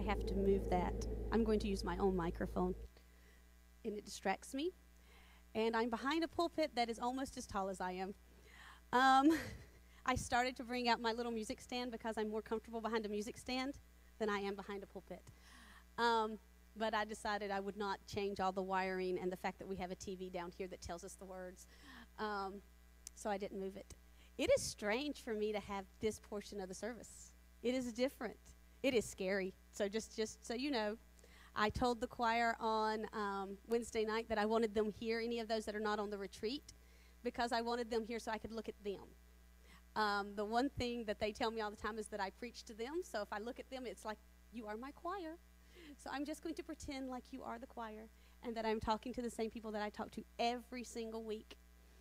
have to move that. I'm going to use my own microphone, and it distracts me. And I'm behind a pulpit that is almost as tall as I am. I started to bring out my little music stand because I'm more comfortable behind a music stand than I am behind a pulpit. But I decided I would not change all the wiring and the fact that we have a TV down here that tells us the words. So I didn't move it. It is strange for me to have this portion of the service. It is different. It is scary. So just so you know, I told the choir on Wednesday night that I wanted them here, any of those that are not on the retreat, because I wanted them here so I could look at them. The one thing that they tell me all the time is that I preach to them. So if I look at them, it's like, you are my choir. So I'm just going to pretend like you are the choir and that I'm talking to the same people that I talk to every single week.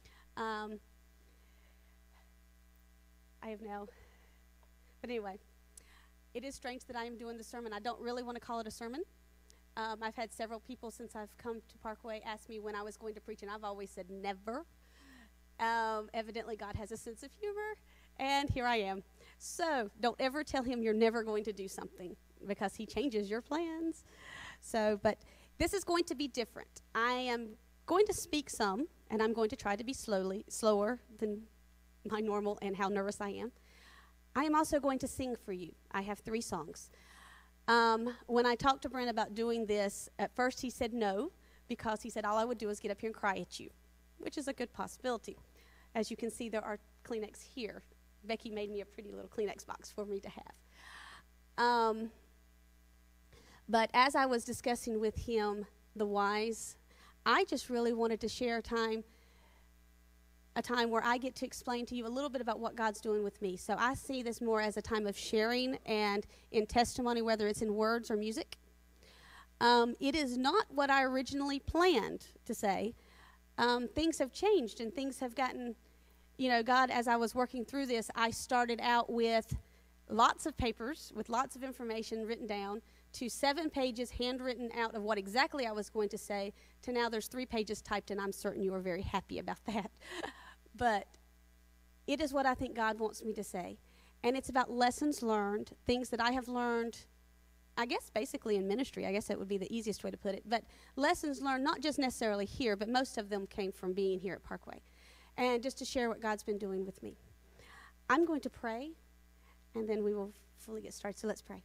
But anyway, it is strange that I am doing the sermon. I don't really want to call it a sermon. I've had several people since I've come to Parkway ask me when I was going to preach, and I've always said never. Evidently, God has a sense of humor, and here I am. So don't ever tell him you're never going to do something, because he changes your plans. But this is going to be different. I am going to speak some, and I'm going to try to be slower than my normal and how nervous I am. I am also going to sing for you. I have 3 songs. When I talked to Brent about doing this, at first he said no, because he said all I would do is get up here and cry at you, which is a good possibility. As you can see, there are Kleenex here. Becky made me a pretty little Kleenex box for me to have. But as I was discussing with him the whys, I just really wanted to share a time where I get to explain to you a little bit about what God's doing with me. So I see this more as a time of sharing and in testimony, whether it's in words or music. It is not what I originally planned to say. Things have changed and things have gotten, God, as I was working through this, I started out with lots of papers with lots of information written down to 7 pages handwritten out of what exactly I was going to say to now there's 3 pages typed, and I'm certain you are very happy about that. But it is what I think God wants me to say. And it's about lessons learned, things that I have learned, I guess basically in ministry. I guess that would be the easiest way to put it. But lessons learned, not just necessarily here, but most of them came from being here at Parkway. And just to share what God's been doing with me. I'm going to pray, and then we will fully get started. So let's pray.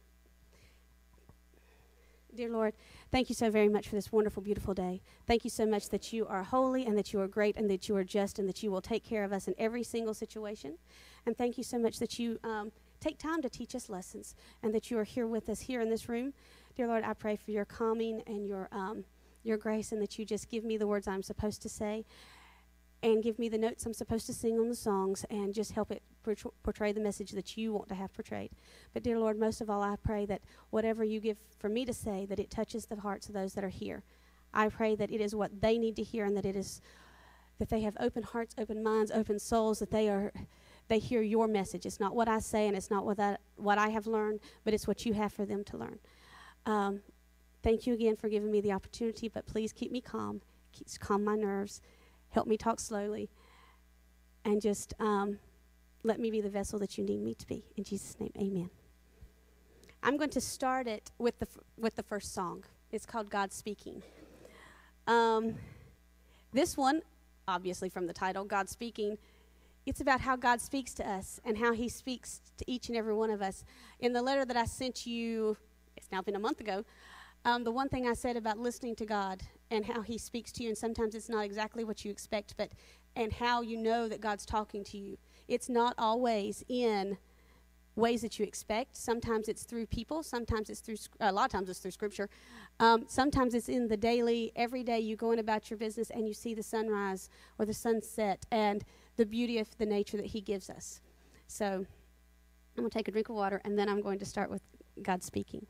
Dear Lord, thank you so very much for this wonderful, beautiful day. Thank you so much that you are holy and that you are great and that you are just and that you will take care of us in every single situation. And thank you so much that you take time to teach us lessons and that you are here with us here in this room. Dear Lord, I pray for your calming and your grace, and that you just give me the words I'm supposed to say and give me the notes I'm supposed to sing on the songs and just help it portray the message that you want to have portrayed. But dear Lord, most of all, I pray that whatever you give for me to say, that it touches the hearts of those that are here. I pray that it is what they need to hear, and that it is that they have open hearts, open minds, open souls, that they hear your message. It's not what I say, and it's not what I have learned, but it's what you have for them to learn. Thank you again for giving me the opportunity, but please keep me calm, calm my nerves, help me talk slowly, and just let me be the vessel that you need me to be. In Jesus' name, amen. I'm going to start it with the first song. It's called God Speaking. This one, obviously from the title, God Speaking, it's about how God speaks to us and how he speaks to each and every one of us. In the letter that I sent you, it's now been a month ago, the one thing I said about listening to God and how he speaks to you, and sometimes it's not exactly what you expect, and how you know that God's talking to you. It's not always in ways that you expect. Sometimes it's through people. Sometimes it's through, a lot of times it's through Scripture. Sometimes it's in the daily, every day you go in about your business and you see the sunrise or the sunset and the beauty of the nature that he gives us. So I'm going to take a drink of water, and then I'm going to start with God Speaking.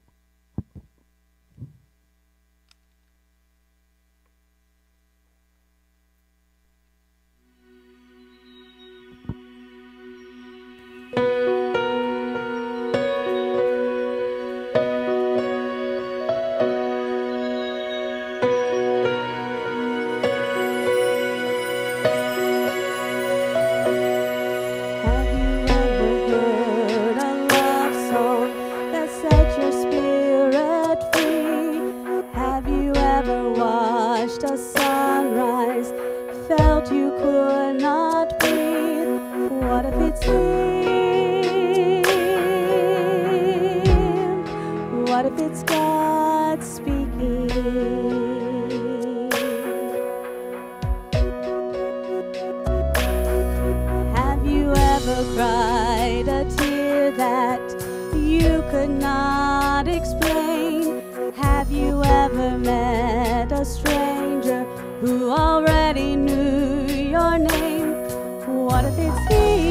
Have you ever heard a love song that set your spirit could not explain. Have you ever met a stranger who already knew your name? What if it's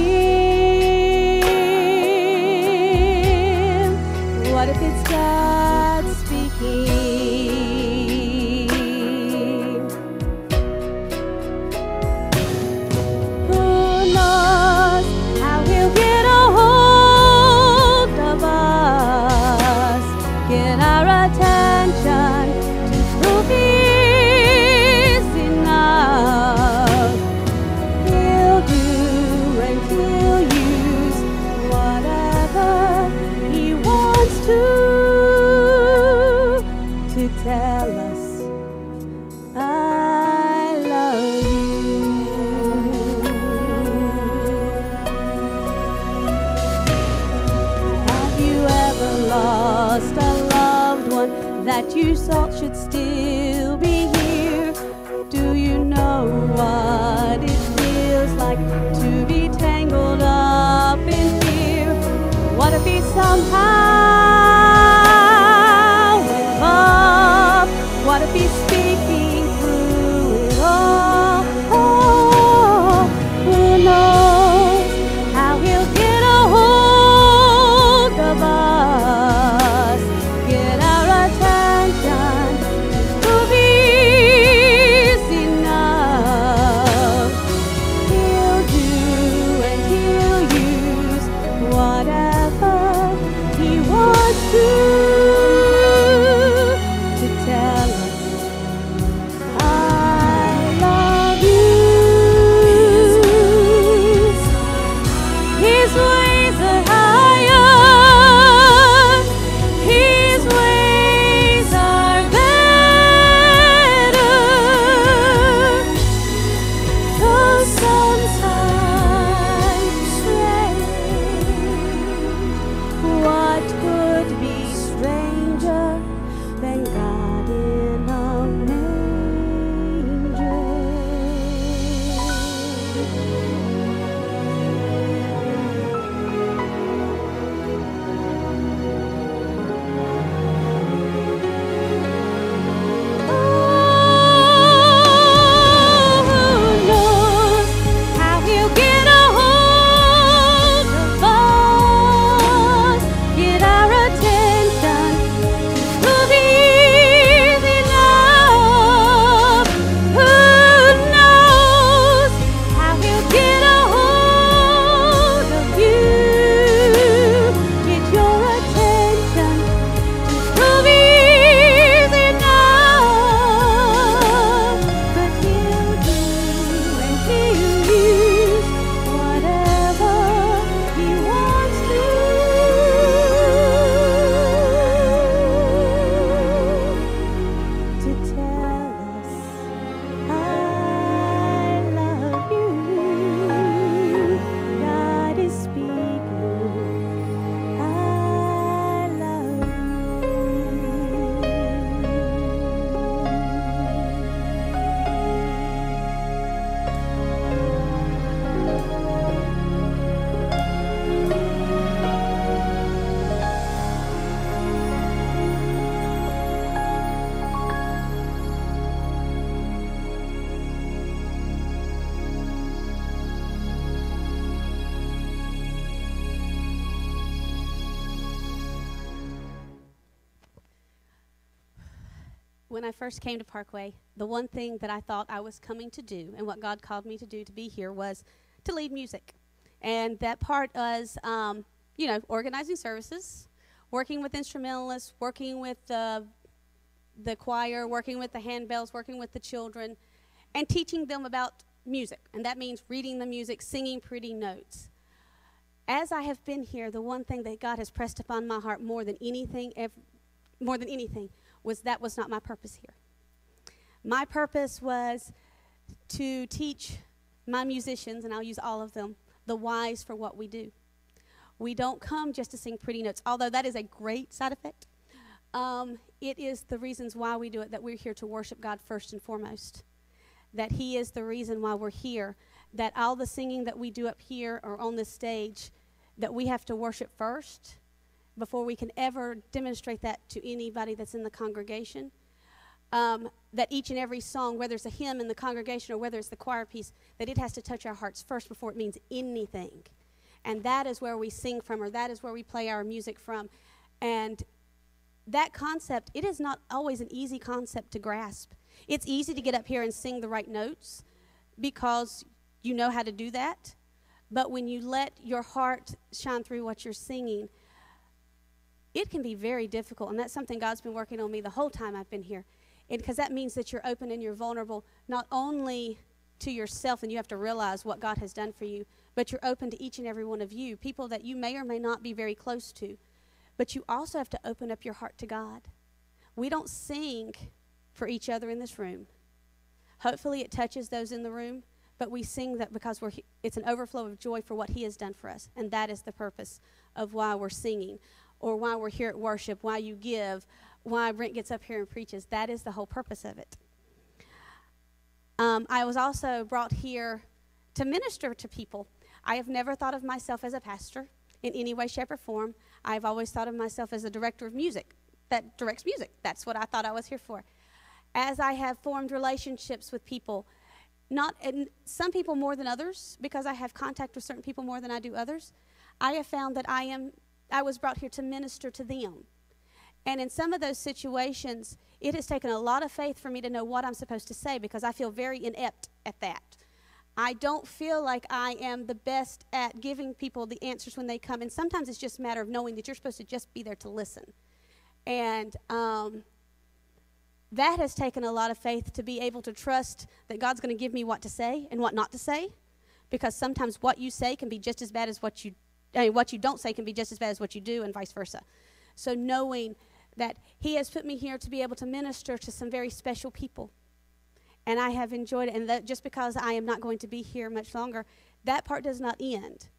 him? What if it's God speaking? Who knows how he'll get a hold of us, get our attention to prove he's enough. He'll do and he'll use whatever he wants to tell us, I love you. Have you ever lost a loved one that you thought should still be here? Do you know what it feels like to be tangled up in fear? What if he somehow went up? What if he's speaking through it all? Oh, who knows how he'll get a hold of us, get our attention, prove he's enough. He'll do and he'll use whatever he wants to tell us, I love you. His ways are higher, his ways are better. Though sometimes strange, what could be stranger than God in a manger? Oh, who knows how he'll get a hold of us, get our attention, prove he's enough. Who knows how he'll get a hold of you, get your attention, prove he's enough. But he'll do and he'll use whatever he wants to tell us, I love you. God is speaking, I love you. When I first came to Parkway, the one thing that I thought I was coming to do and what God called me to do to be here was to lead music. And that part was, organizing services, working with instrumentalists, working with the choir, working with the handbells, working with the children, and teaching them about music. And that means reading the music, singing pretty notes. As I have been here, the one thing that God has pressed upon my heart more than anything, was that was not my purpose here. My purpose was to teach my musicians, and I'll use all of them, the whys for what we do. We don't come just to sing pretty notes, although that is a great side effect. It is the reasons why we do it, that we're here to worship God first and foremost, that he is the reason why we're here, that all the singing that we do up here or on this stage, that we have to worship first before we can ever demonstrate that to anybody that's in the congregation. That each and every song, whether it's a hymn in the congregation or whether it's the choir piece, that it has to touch our hearts first before it means anything. And that is where we sing from, or that is where we play our music from. And that concept, it is not always an easy concept to grasp. It's easy to get up here and sing the right notes because you know how to do that. But when you let your heart shine through what you're singing, it can be very difficult. And that's something God's been working on me the whole time I've been here. Because that means that you're open and you're vulnerable, not only to yourself, and you have to realize what God has done for you, but you're open to each and every one of you, people that you may or may not be very close to. But you also have to open up your heart to God. We don't sing for each other in this room. Hopefully it touches those in the room, but we sing that because it's an overflow of joy for what He has done for us. And that is the purpose of why we're singing, or why we're here at worship, why you give, why Brent gets up here and preaches. That is the whole purpose of it. I was also brought here to minister to people. I have never thought of myself as a pastor in any way, shape, or form. I've always thought of myself as a director of music that directs music. That's what I thought I was here for. As I have formed relationships with people, and some people more than others, because I have contact with certain people more than I do others, I have found that I was brought here to minister to them. And in some of those situations, it has taken a lot of faith for me to know what I'm supposed to say, because I feel very inept at that. I don't feel like I am the best at giving people the answers when they come. And sometimes it's just a matter of knowing that you're supposed to just be there to listen. And that has taken a lot of faith to be able to trust that God's going to give me what to say and what not to say. Because sometimes what you say can be just as bad as what you don't say can be just as bad as what you do, and vice versa. So knowing that He has put me here to be able to minister to some very special people. And I have enjoyed it. And that just because I am not going to be here much longer, that part does not end.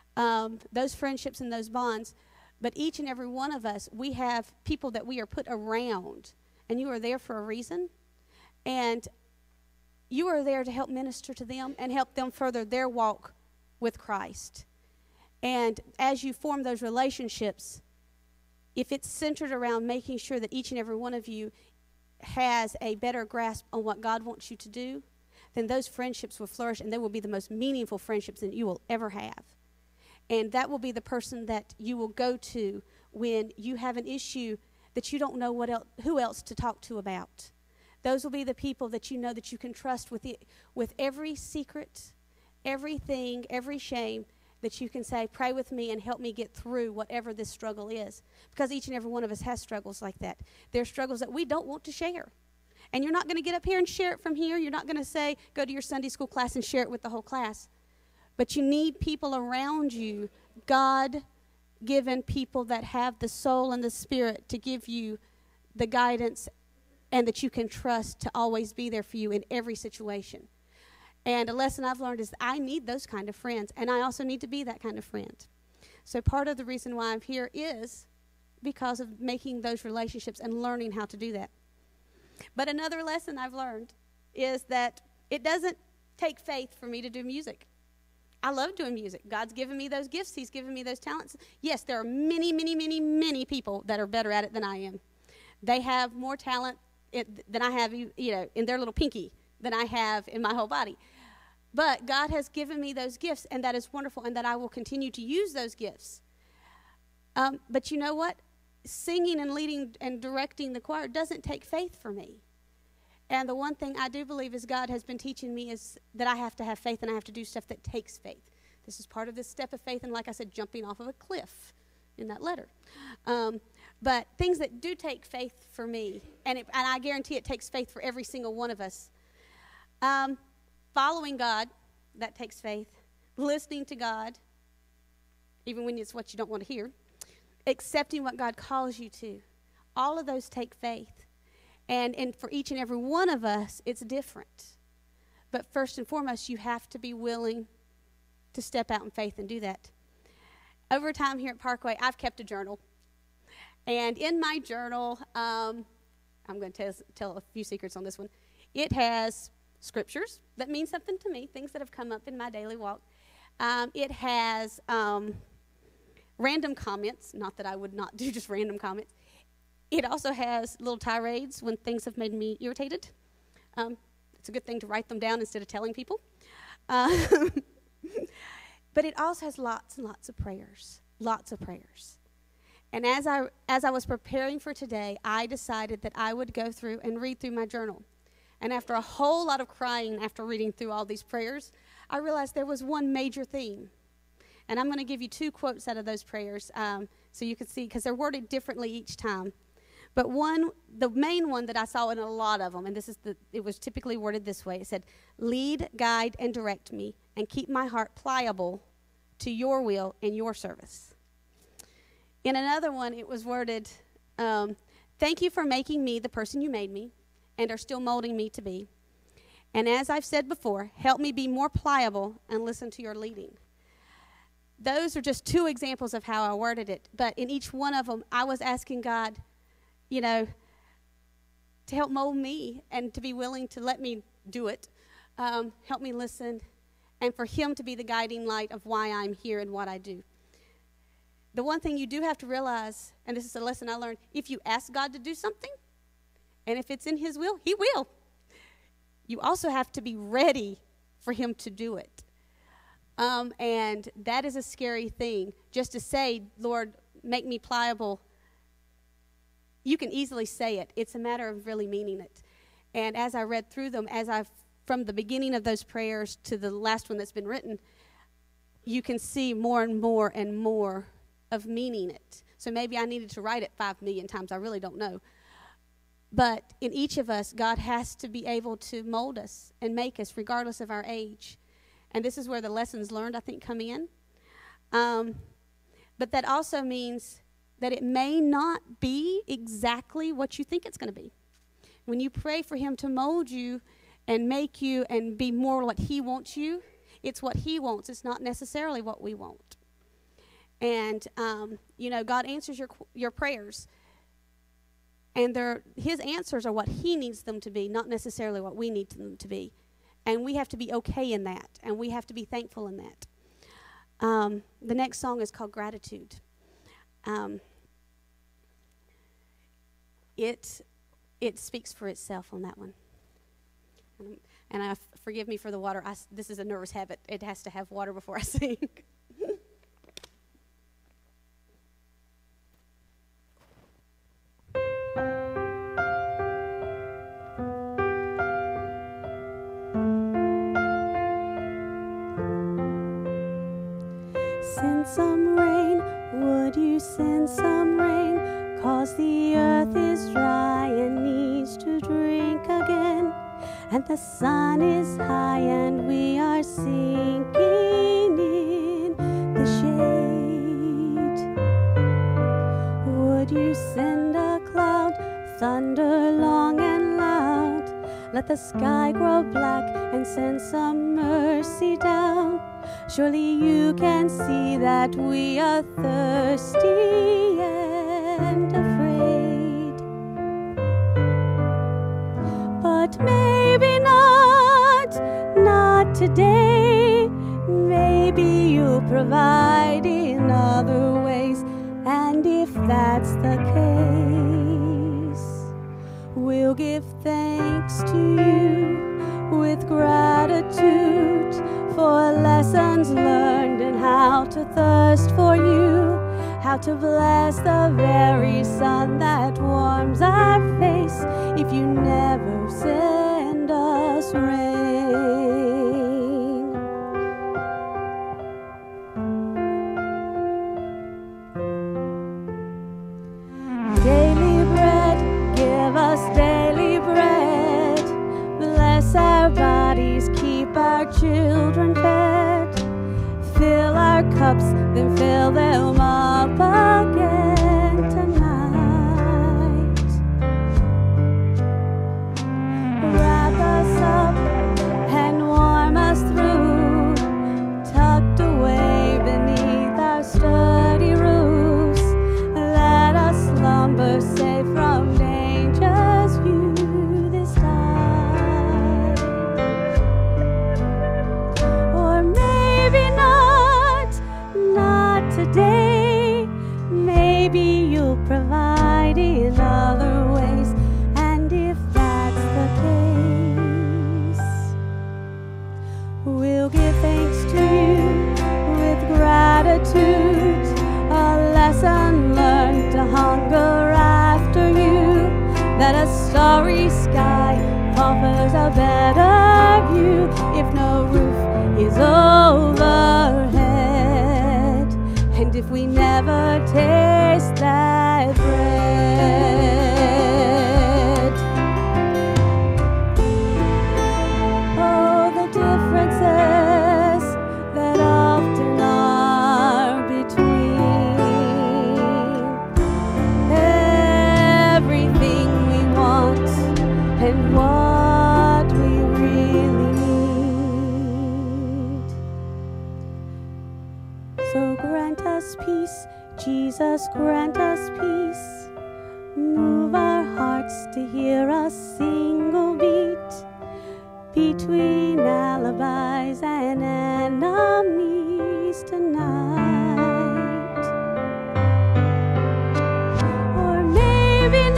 Those friendships and those bonds. But each and every one of us, we have people that we are put around. And you are there for a reason. And you are there to help minister to them and help them further their walk with Christ. And as you form those relationships, if it's centered around making sure that each and every one of you has a better grasp on what God wants you to do, then those friendships will flourish, and they will be the most meaningful friendships that you will ever have. And that will be the person that you will go to when you have an issue that you don't know who else to talk to about. Those will be the people that you know that you can trust with every secret, everything, every shame, that you can say, pray with me and help me get through whatever this struggle is. Because each and every one of us has struggles like that. There are struggles that we don't want to share. And you're not going to get up here and share it from here. You're not going to say, go to your Sunday school class and share it with the whole class. But you need people around you, God-given people that have the soul and the spirit to give you the guidance and that you can trust to always be there for you in every situation. And a lesson I've learned is I need those kind of friends, and I also need to be that kind of friend. So part of the reason why I'm here is because of making those relationships and learning how to do that. But another lesson I've learned is that it doesn't take faith for me to do music. I love doing music. God's given me those gifts. He's given me those talents. Yes, there are many, many, many, many people that are better at it than I am. They have more talent than I have, in their little pinky than I have in my whole body. But God has given me those gifts, and that is wonderful, and that I will continue to use those gifts. But you know what? Singing and leading and directing the choir doesn't take faith for me. And the one thing I do believe is God has been teaching me is that I have to have faith, and I have to do stuff that takes faith. This is part of this step of faith, and like I said, jumping off of a cliff in that letter. But things that do take faith for me, and I guarantee it takes faith for every single one of us. Following God, that takes faith. Listening to God, even when it's what you don't want to hear. Accepting what God calls you to. All of those take faith. And for each and every one of us, it's different. But first and foremost, you have to be willing to step out in faith and do that. Over time here at Parkway, I've kept a journal. And in my journal, I'm going to tell a few secrets on this one. It has scriptures that mean something to me, things that have come up in my daily walk. It has random comments, not that I would not do just random comments. It also has little tirades when things have made me irritated. It's a good thing to write them down instead of telling people. But it also has lots and lots of prayers, lots of prayers. And as I was preparing for today, I decided that I would go through and read through my journal. And after a whole lot of crying after reading through all these prayers, I realized there was one major theme. And I'm going to give you 2 quotes out of those prayers so you can see, because they're worded differently each time. But the main one that I saw in a lot of them, and it was typically worded this way. It said, "Lead, guide, and direct me, and keep my heart pliable to your will and your service." In another one, it was worded, "Thank you for making me the person you made me and are still molding me to be. And as I've said before, help me be more pliable and listen to your leading." Those are just 2 examples of how I worded it. But in each one of them, I was asking God, to help mold me and to be willing to let me do it, help me listen, and for him to be the guiding light of why I'm here and what I do. The one thing you do have to realize, and this is a lesson I learned, if you ask God to do something, and if it's in his will, he will. You also have to be ready for him to do it. And that is a scary thing. Just to say, "Lord, make me pliable," you can easily say it. It's a matter of really meaning it. And as I read through them, from the beginning of those prayers to the last one that's been written, you can see more and more and more of meaning it. So maybe I needed to write it 5 million times. I really don't know. But in each of us, God has to be able to mold us and make us regardless of our age. And this is where the lessons learned, I think, come in. But that also means that it may not be exactly what you think it's going to be. When you pray for him to mold you and make you and be more what he wants you, it's what he wants. It's not necessarily what we want. And, God answers your prayers. And his answers are what he needs them to be, not necessarily what we need them to be. And we have to be okay in that. And we have to be thankful in that. The next song is called Gratitude. It speaks for itself on that one. And forgive me for the water. This is a nervous habit. It has to have water before I sing. Send some rain, would you send some rain? 'Cause the earth is dry and needs to drink again. And the sun is high and we are sinking in the shade. Would you send a cloud, thunder long and loud? Let the sky grow black and send some mercy down. Surely you can see that we are thirsty and afraid. But maybe not today. Maybe you'll provide in other ways. And if that's the case, we'll give thanks to you with gratitude for lessons learned and how to thirst for you, how to bless the very sun that warms our face if you never send us rain. Daily bread, give us daily bread. Bless our bodies, keep our children fed. Fill our cups, then fill them up again tonight. Wrap us up and warm us through, tucked away beneath our sturdy roofs. Let us slumber safe from danger's view this time. Or maybe not today. So grant us peace, Jesus, grant us peace. Move our hearts to hear a single beat between alibis and enemies tonight. Or maybe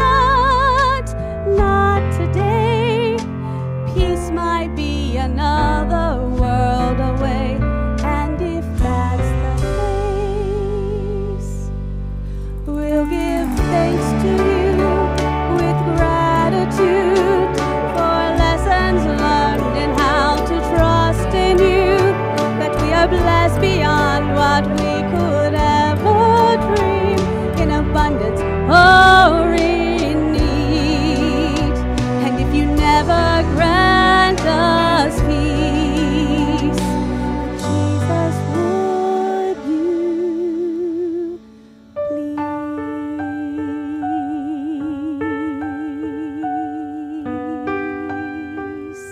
not today. Peace might be another world away. And if that's the case, we'll give thanks to you with gratitude for lessons learned and how to trust in you, that we are blessed beyond what we could ever dream, in abundance or in need. And if you never grant us peace, Jesus, would you please?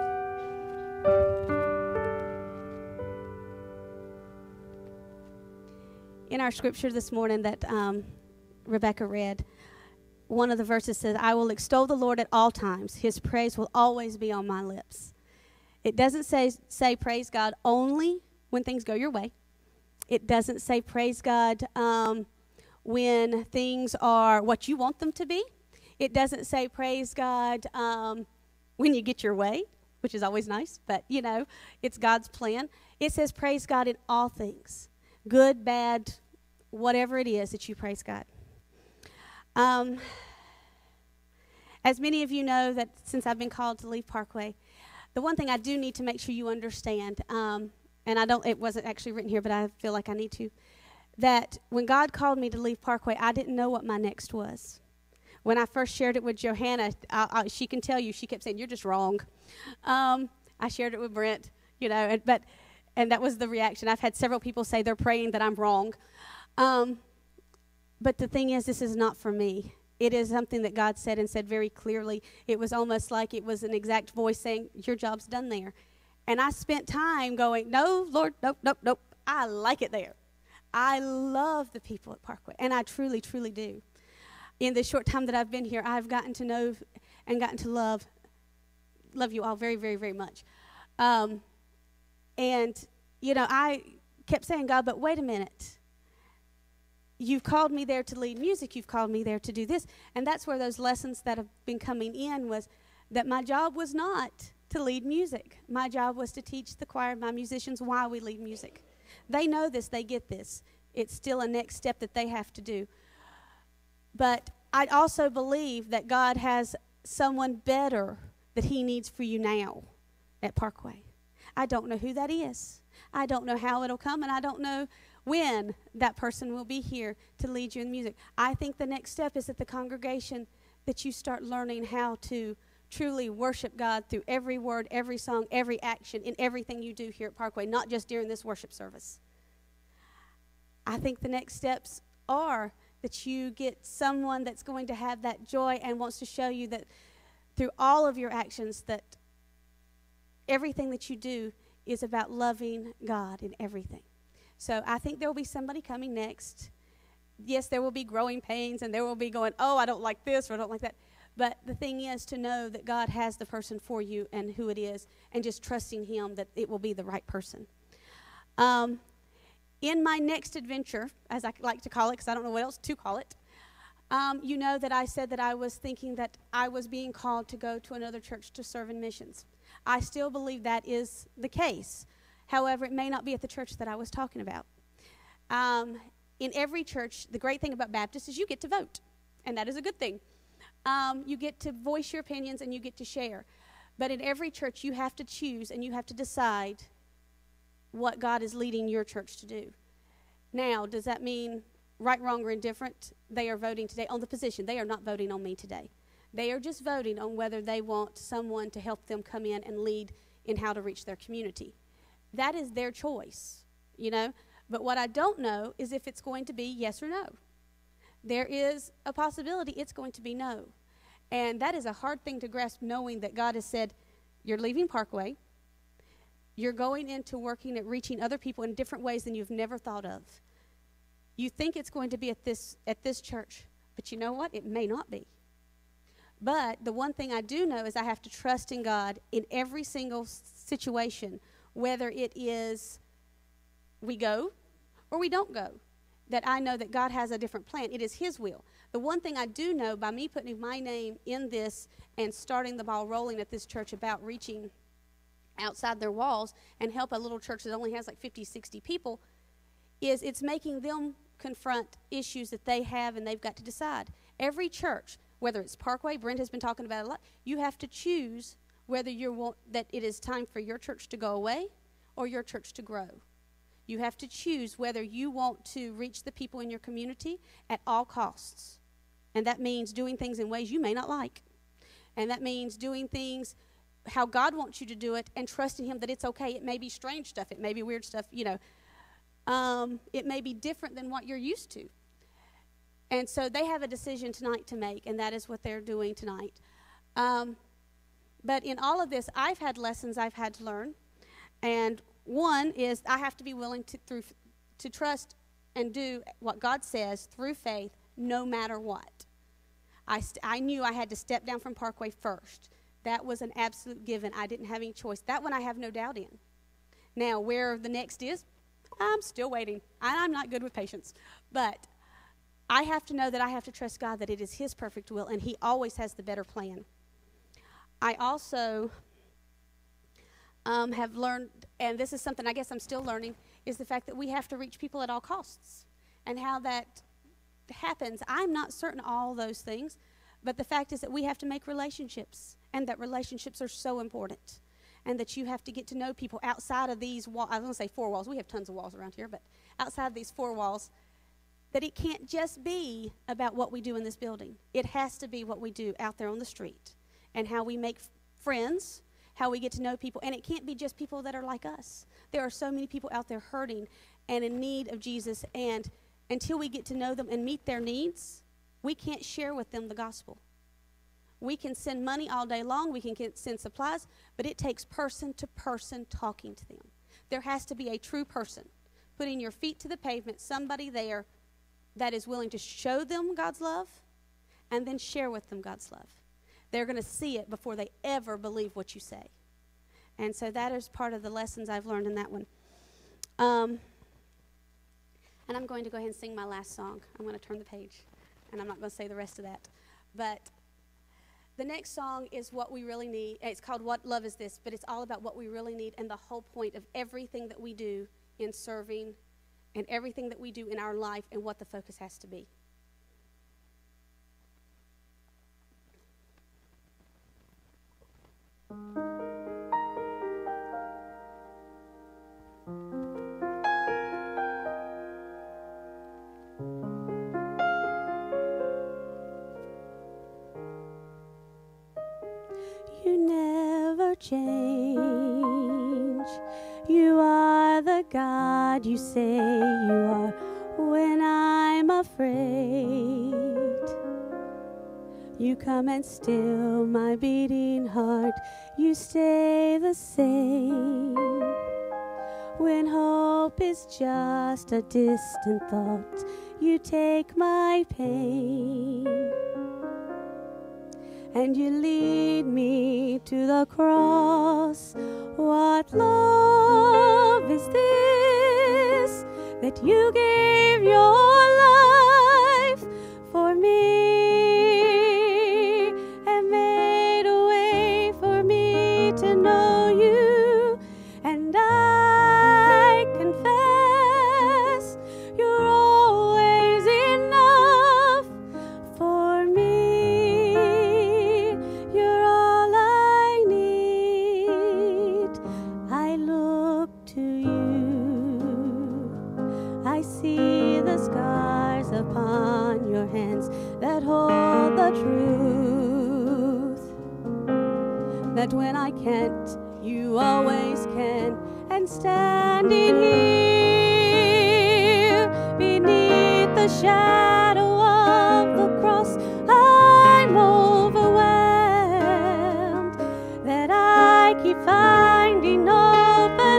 In our scripture this morning that Rebecca read, one of the verses says, I will extol the Lord at all times. His praise will always be on my lips. It doesn't say praise God only when things go your way. It doesn't say praise God when things are what you want them to be. It doesn't say praise God when you get your way, which is always nice, but, you know, it's God's plan. It says praise God in all things, good, bad, whatever it is that you praise God. As many of you know, that since I've been called to leave Parkway, the one thing I do need to make sure you understand, and it wasn't actually written here, but I feel like I need to, that when God called me to leave Parkway, I didn't know what my next was. When I first shared it with Johanna, she can tell you, she kept saying, you're just wrong. I shared it with Brent, you know, and that was the reaction. I've had several people say they're praying that I'm wrong. But the thing is, this is not for me. It is something that God said, and said very clearly. It was almost like it was an exact voice saying, your job's done there. And I spent time going, no, Lord, nope. I like it there. I love the people at Parkway, and I truly, truly do. In the short time that I've been here, I've gotten to know and gotten to love you all very, very, very much. And, you know, I kept saying, God, but wait a minute. You've called me there to lead music. You've called me there to do this. And that's where those lessons that have been coming in was that my job was not to lead music. My job was to teach the choir, my musicians, why we lead music. They know this. They get this. It's still a next step that they have to do. But I also believe that God has someone better that he needs for you now at Parkway. I don't know who that is. I don't know how it'll come, and I don't know when that person will be here to lead you in music. I think the next step is that the congregation, that you start learning how to truly worship God through every word, every song, every action, in everything you do here at Parkway, not just during this worship service. I think the next steps are that you get someone that's going to have that joy and wants to show you that through all of your actions, that everything that you do is about loving God in everything. So I think there will be somebody coming next. Yes, there will be growing pains, and there will be going, oh, I don't like this or I don't like that. But the thing is to know that God has the person for you and who it is, and just trusting him that it will be the right person. In my next adventure, as I like to call it, because I don't know what else to call it, you know that I said that I was thinking that I was being called to go to another church to serve in missions. I still believe that is the case. However, it may not be at the church that I was talking about. In every church, the great thing about Baptists is you get to vote, and that is a good thing. You get to voice your opinions, and you get to share. But in every church, you have to choose, and you have to decide what God is leading your church to do. Now, does that mean right, wrong, or indifferent? They are voting today on the position. They are not voting on me today. They are just voting on whether they want someone to help them come in and lead in how to reach their community. That is their choice, you know. But what I don't know is if it's going to be yes or no. There is a possibility it's going to be no. And that is a hard thing to grasp, knowing that God has said, you're leaving Parkway. You're going into working at reaching other people in different ways than you've never thought of. You think it's going to be at this church, but you know what? It may not be. But the one thing I do know is I have to trust in God in every single situation, whether it is we go or we don't go, that I know that God has a different plan. It is His will. The one thing I do know, by me putting my name in this and starting the ball rolling at this church about reaching outside their walls and help a little church that only has like 50, 60 people, is it's making them confront issues that they have and they've got to decide. Every church, whether it's Parkway, Brent has been talking about it a lot, you have to choose whether you want that it is time for your church to go away or your church to grow. You have to choose whether you want to reach the people in your community at all costs. And that means doing things in ways you may not like. And that means doing things how God wants you to do it and trusting Him that it's okay. It may be strange stuff. It may be weird stuff, you know. It may be different than what you're used to. And so they have a decision tonight to make, and that is what they're doing tonight. But in all of this, I've had lessons I've had to learn. And one is I have to be willing to trust and do what God says through faith no matter what. I knew I had to step down from Parkway first. That was an absolute given. I didn't have any choice. That one I have no doubt in. Now, where the next is, I'm still waiting. I'm not good with patience. But I have to know that I have to trust God that it is His perfect will, and He always has the better plan. I also have learned, and this is something I guess I'm still learning, is the fact that we have to reach people at all costs. And how that happens, I'm not certain all those things, but the fact is that we have to make relationships, and that relationships are so important, and that you have to get to know people outside of these walls. I was going to say 4 walls. We have tons of walls around here, but outside of these 4 walls, that it can't just be about what we do in this building. It has to be what we do out there on the street, and how we make friends, how we get to know people. And it can't be just people that are like us. There are so many people out there hurting and in need of Jesus, and until we get to know them and meet their needs, we can't share with them the gospel. We can send money all day long, we can send supplies, but it takes person to person talking to them. There has to be a true person, putting your feet to the pavement, somebody there that is willing to show them God's love and then share with them God's love. They're going to see it before they ever believe what you say. And so that is part of the lessons I've learned in that one. And I'm going to go ahead and sing my last song. I'm going to turn the page, and I'm not going to say the rest of that. But the next song is what we really need. It's called What Love Is This, but it's all about what we really need and the whole point of everything that we do in serving and everything that we do in our life and what the focus has to be. You never change. You are the God you say you are when I'm afraid. You come and still my beating heart. You stay the same. When hope is just a distant thought, you take my pain. And you lead me to the cross. What love is this that you gave your life for me and made a way for me to know you? And I confess you're always enough for me. You're all I need. I look to you. I see the scars upon your hands that hold the truth. That when I can't, you always can. And standing here beneath the shadow of the cross, I'm overwhelmed that I keep finding open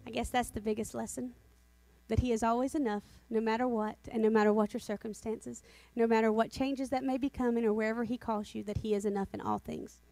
I guess that's the biggest lesson, that he is always enough, no matter what, and no matter what your circumstances, no matter what changes that may be coming or wherever he calls you, that he is enough in all things.